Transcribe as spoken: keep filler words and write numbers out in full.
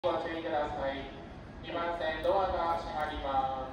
ご注意ください。にばん線ドアが閉まります。